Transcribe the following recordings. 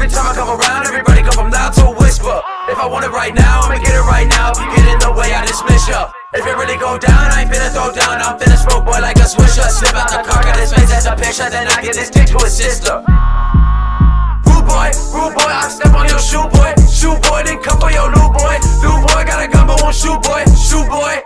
every time I come around, everybody go from loud to a whisper. If I want it right now, I'ma get it right now. If you get in the way, I dismiss ya. If it really go down, I ain't finna throw down. I'm finna smoke boy like a swisher. Slip out the car, got his face as a picture. Then I get his dick to his sister. Rude boy, I step on your shoe boy. Shoe boy, then come for your new boy. New boy, got a gun but won't shoot boy. Shoe boy.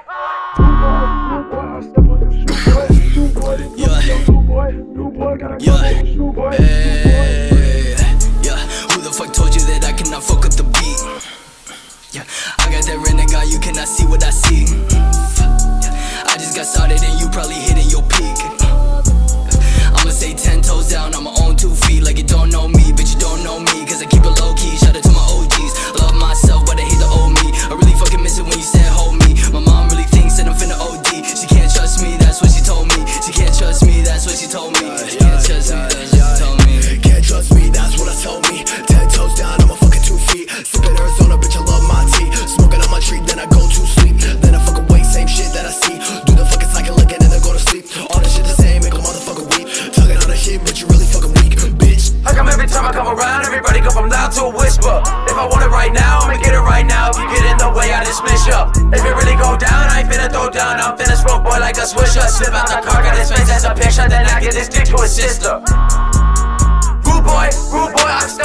Who the fuck told you that I cannot fuck up the beat? Yeah, I got that renegade, you cannot see what I see. I just got started and you probably hitting your peak. I'ma say 10 toes down, I'ma own 2 feet. Like you don't know me, bitch you don't know me. Cause I keep it low key, shout out to my OGs. Love myself, but I hate the old me. I really fucking miss it when you said hold me. My mom really thinks that I'm finna OD. She can't trust me, that's what she told me. She can't trust me, that's what she told me. She can't trust me, that's what she told me. Can't trust me, that's what I told me. 10 toes down, I'ma fucking 2 feet. Sippin' Arizona, bitch I love my tea. Smoking on my tree, then I go to sleep. Then I fucking wake, same shit that I see. Do the fucking cycle again and then go to sleep. All this shit the same, make a motherfucker weak. Talking all that shit, but you really fucking weak, bitch. How come every time I come around, everybody go from loud to a whisper? If I want it right now, I'ma get it right now. If you get in the way, I dismiss ya. If it really go down, I ain't finna throw down. I'm finna smoke boy like a swisher. Slip out the car, got his face as a picture. Then I get his dick to his sister. Rude boy, I